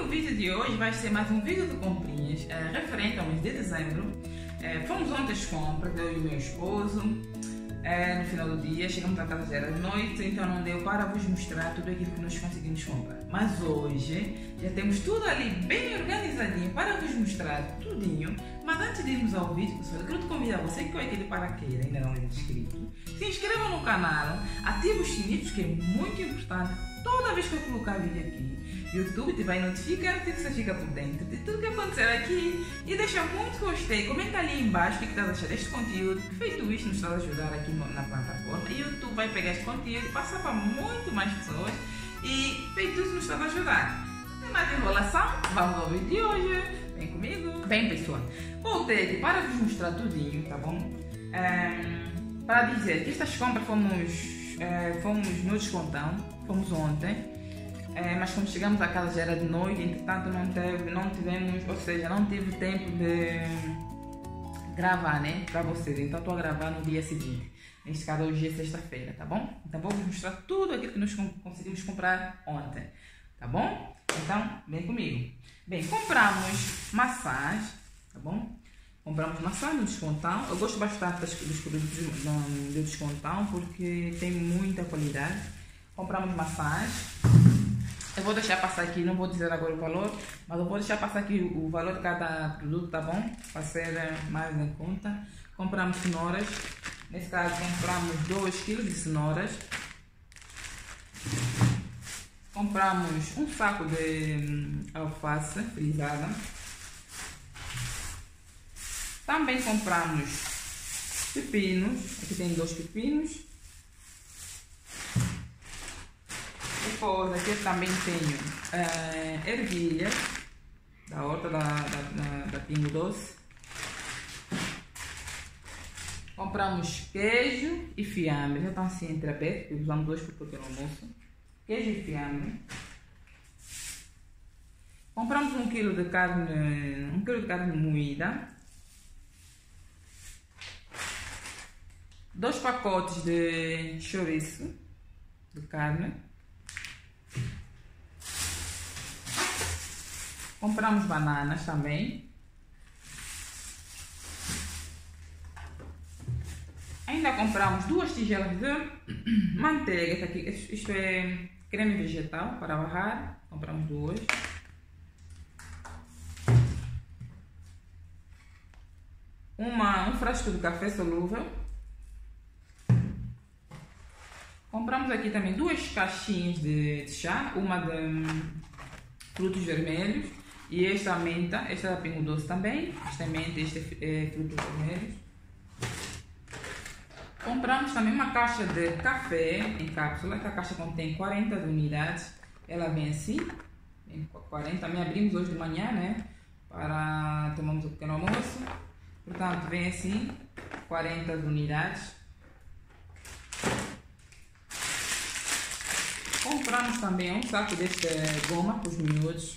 vídeo de hoje vai ser mais um vídeo de comprinhas referente ao mês de dezembro. Fomos ontem às compras, eu e o meu esposo. No final do dia, chegamos à casa já era de noite, então não deu para vos mostrar tudo aquilo que nós conseguimos comprar. Mas hoje já temos tudo ali bem organizadinho para vos mostrar tudinho. Mas antes de irmos ao vídeo, pessoal, eu quero te convidar você que é aqui de paraquedas, ainda não é inscrito, se inscreva no canal, ative os sininhos, que é muito importante. Toda vez que eu colocar vídeo aqui, o YouTube te vai notificar que você fica por dentro de tudo que acontecer aqui. E deixa muito gostei, comenta ali embaixo o que estás achando deste conteúdo. Feito isso, nos está a ajudar aqui na plataforma. E o YouTube vai pegar este conteúdo e passar para muito mais pessoas. E feito isso, nos está a ajudar. Sem mais enrolação, vamos ao vídeo de hoje. Vem comigo. Bem, pessoal, voltei aqui para vos mostrar tudinho, tá bom? Para dizer que estas compras fomos no descontão, fomos ontem. Mas quando chegamos a casa já era de noite, entretanto não tive tempo de gravar, né, para vocês. Então estou a gravar no dia seguinte. Neste caso hoje é sexta-feira, tá bom? Então vou vos mostrar tudo aquilo que nós conseguimos comprar ontem, tá bom? Então vem comigo. Bem, compramos maçãs, tá bom? Compramos maçã no descontão. Eu gosto bastante dos produtos do descontão porque tem muita qualidade. Compramos maçãs. Eu vou deixar passar aqui, não vou dizer agora o valor, mas eu vou deixar passar aqui o valor de cada produto, tá bom? Para ser mais em conta. Compramos cenouras. Nesse caso compramos 2 kg de cenouras. Compramos um saco de alface frisada. Também compramos pepinos. Aqui tem 2 pepinos. Depois aqui eu também tenho ervilhas da horta da Pingo Doce. Compramos queijo e fiambre. Já estão assim entreabertos, usamos 2 para o pequeno almoço. Queijo e fiambre. Compramos 1 kg de carne moída. 2 pacotes de chouriço de carne. Compramos bananas também. Ainda compramos 2 tigelas de manteiga. Isto é creme vegetal para barrar. Compramos 2. Um frasco de café solúvel. Compramos aqui também 2 caixinhas de chá. Uma de frutos vermelhos. E esta menta, esta é da Pingo Doce também. Esta é menta, este é frutos vermelhos. Compramos também uma caixa de café em cápsula. Esta caixa contém 40 unidades. Ela vem assim, vem 40. Também abrimos hoje de manhã, né? Para tomarmos o pequeno almoço. Portanto, vem assim, 40 unidades. Compramos também um saco deste goma para os miúdos.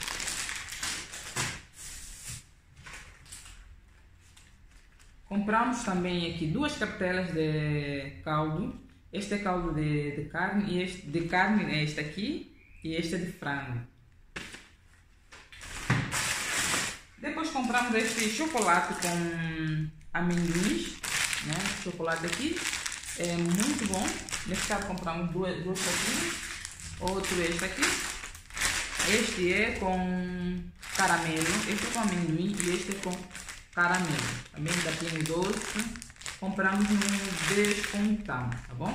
Compramos também aqui 2 cartelas de caldo. Este é caldo de carne e este de carne é este aqui e este é de frango. Depois compramos este chocolate com amendoins, né? Chocolate aqui é muito bom. Nesse caso compramos duas caixinhas. Outro este aqui. Este é com caramelo, este é com amendoim e este é com caramelo. Também da Pingo Doce. Compramos um descontão, tá bom?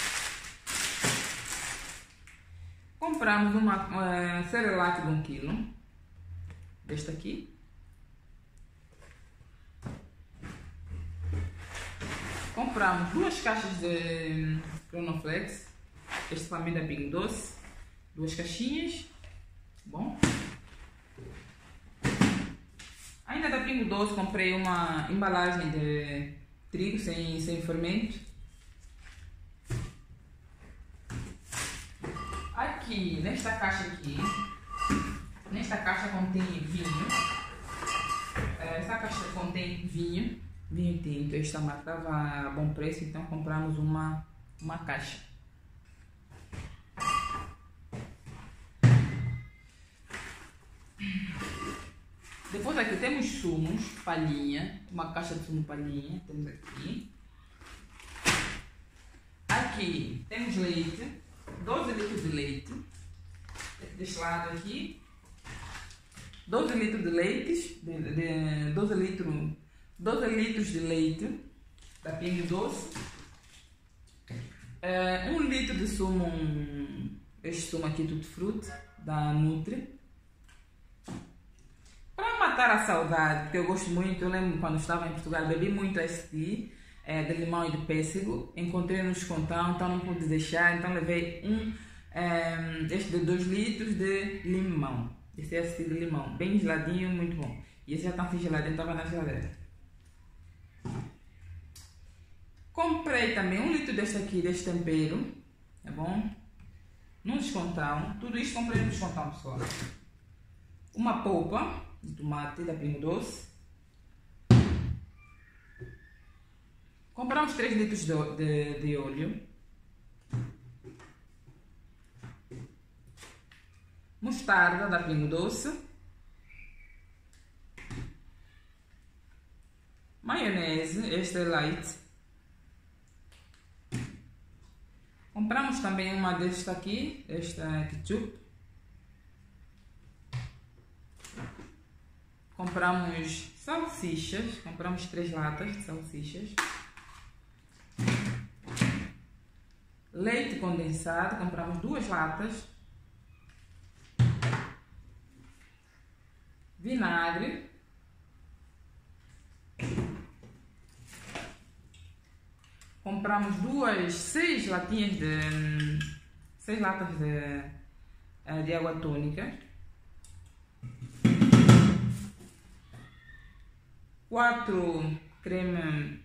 Compramos uma Cerelac de 1 kg. Deste aqui. Compramos 2 caixas de Cronoflex. Este também da Pingo Doce. 2 caixinhas. Bom. Ainda da Pingo Doce comprei uma embalagem de trigo sem fermento. Aqui, nesta caixa aqui, contém vinho. Essa caixa contém vinho tinto. Esta marca estava a bom preço, então compramos uma caixa. Depois aqui temos sumos, palhinha, uma caixa de sumo palhinha, temos aqui. Aqui temos leite, 12 litros de leite, deste lado aqui, 12 litros de leite, 12 litros de leite, da Pingo Doce, 1 litro de sumo, este sumo aqui tutti-frutti, da Nutri. Para matar a saudade, porque eu gosto muito, eu lembro quando estava em Portugal, bebi muito esse tea, de limão e de pêssego, encontrei no descontão, então não pude deixar, então levei este de 2 litros de limão, esse é esse de limão, bem geladinho, muito bom, e esse já está assim geladinho, estava na geladeira. Comprei também 1 litro deste aqui, deste tempero, tá bom? No descontão, tudo isso comprei no descontão, pessoal. Uma polpa de tomate da Pingo Doce. Compramos 3 litros de óleo. Mostarda da Pingo Doce. Maionese, este é light. Compramos também uma desta aqui, esta ketchup. Compramos salsichas, compramos 3 latas de salsichas. Leite condensado, compramos 2 latas. Vinagre. Compramos 6 latinhas de 6 latas de água tônica. 4 creme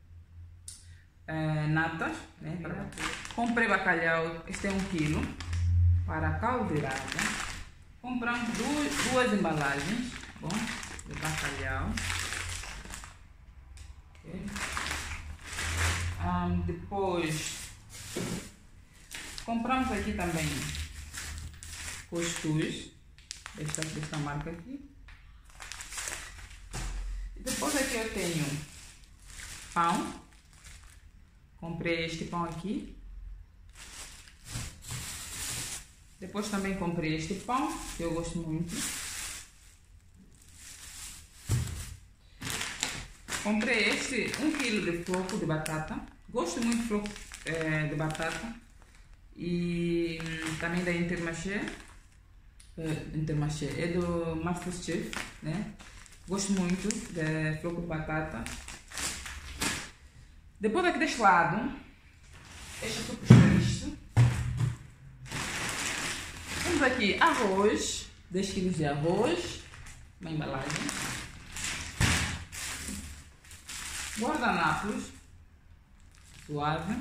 natas, né? Comprei bacalhau, este é 1 quilo para a caldeirada. Compramos duas embalagens, bom, de bacalhau. Okay. Depois compramos aqui também cuscuz, desta marca aqui. Depois aqui eu tenho pão, comprei este pão aqui. Depois também comprei este pão, que eu gosto muito. Comprei este 1 quilo de floco de batata, gosto muito de floco de batata. E também da Intermarché, é do Masterchef, né? Gosto muito de floco de batata. Depois aqui deste lado, este suco isto. Temos aqui arroz, 10 kg de arroz, uma embalagem. Guardanapos, suave.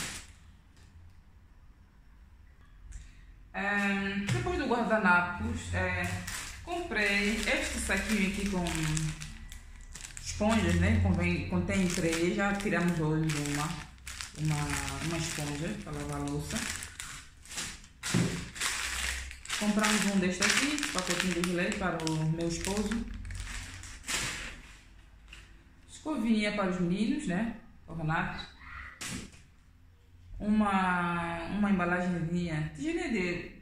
Depois do guardanapos, comprei este saquinho aqui com esponjas, né? Contém 3, já tiramos hoje uma esponja para lavar a louça. Compramos um deste aqui, pacotinho de leite para o meu esposo. Escovinha para os meninos, né? O Renato. Uma embalagenzinha de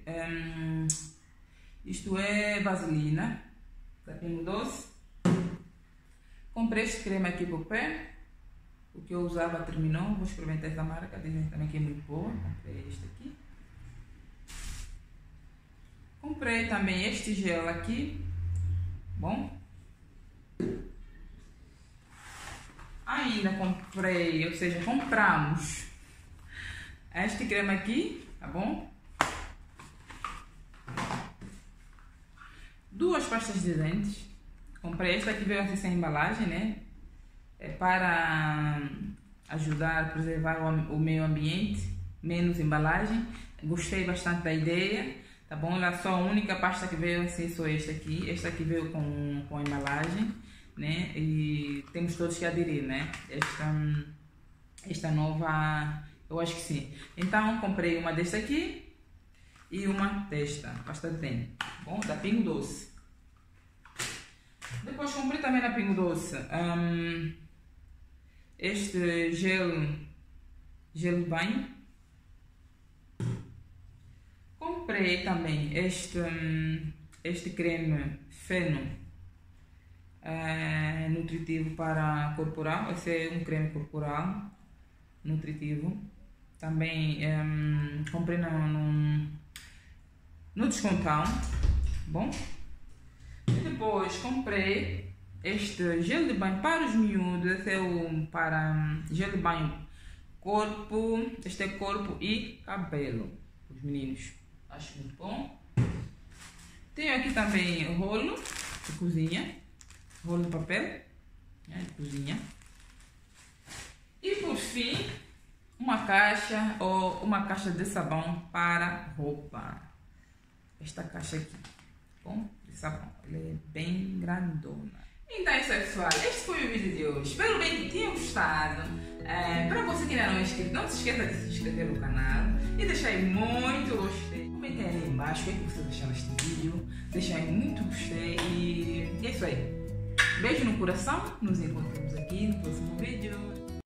isto é vaselina da Pingo Doce. Comprei este creme aqui para o pé, o que eu usava terminou, vou experimentar essa marca, dizem também que é muito boa. Comprei este aqui. Comprei também este gel aqui, bom. Ainda comprei, ou seja, compramos este creme aqui, tá bom? 2 pastas de dentes. Comprei esta aqui, veio assim sem embalagem, né? É para ajudar a preservar o meio ambiente, menos embalagem. Gostei bastante da ideia, tá bom? Ela só a única pasta que veio assim, só esta aqui. Esta aqui veio com a embalagem, né? E temos todos que aderir, né? Esta nova, eu acho que sim. Então, comprei uma desta aqui e uma desta, pasta de dente, bom? Da Pingo Doce. Depois comprei também na Pingo Doce este gel de banho. Comprei também este creme feno nutritivo para corporal. Esse é um creme corporal nutritivo. Também comprei no descontão. Bom. E depois comprei este gel de banho para os miúdos. Esse é para gel de banho corpo. Este é corpo e cabelo. Os meninos. Acho muito bom. Tenho aqui também o rolo de cozinha. Rolo de papel de cozinha. E por fim, uma caixa de sabão para roupa. Esta caixa aqui, bom, de sabão. Ela é bem grandona. Então é isso, pessoal. Este foi o vídeo de hoje. Espero bem que tenham gostado. Para você que ainda não é inscrito, não se esqueça de se inscrever no canal e deixar aí muito gostei. Comentem aí embaixo o que vocês acharam deste vídeo. Deixa aí muito gostei e é isso aí. Beijo no coração. Nos encontramos aqui no próximo vídeo.